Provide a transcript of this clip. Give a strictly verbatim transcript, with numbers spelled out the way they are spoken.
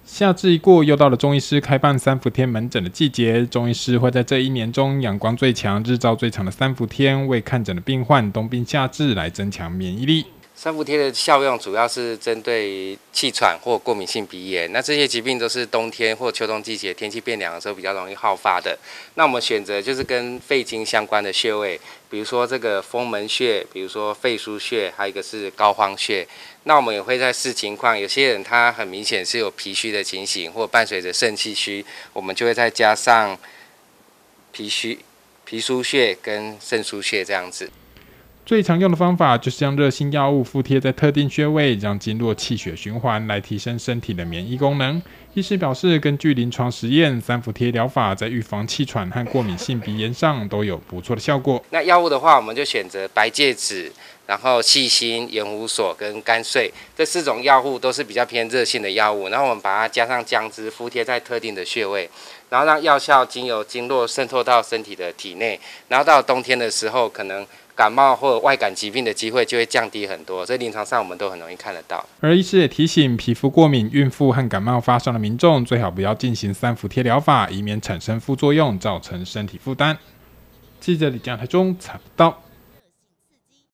夏至一过，又到了中医师开办三伏天门诊的季节。中医师会在这一年中阳光最强、日照最长的三伏天，为看诊的病患冬病夏治来增强免疫力。 三伏贴的效用主要是针对气喘或过敏性鼻炎，那这些疾病都是冬天或秋冬季节天气变凉的时候比较容易好发的。那我们选择就是跟肺经相关的穴位，比如说这个风门穴，比如说肺腧穴，还有一个是膏肓穴。那我们也会在视情况，有些人他很明显是有脾虚的情形，或伴随着肾气虚，我们就会再加上脾虚、脾腧穴跟肾腧穴这样子。 最常用的方法就是将热性药物敷贴在特定穴位，让经络气血循环，来提升身体的免疫功能。医师表示，根据临床实验，三伏贴疗法在预防气喘和过敏性鼻炎上都有不错的效果。 那药物的话，我们就选择白芥子，然后细辛、盐胡索跟甘穗这四种药物都是比较偏热性的药物，然后我们把它加上姜汁敷贴在特定的穴位，然后让药效经由经络渗透到身体的体内，然后到冬天的时候，可能感冒或外感疾病的机会就会降低很多，所以临床上我们都很容易看得到。 而医师也提醒，皮肤过敏、孕妇和感冒发烧的民众，最好不要进行三伏贴疗法，以免产生副作用，造成身体负担。记者李江台中采访到。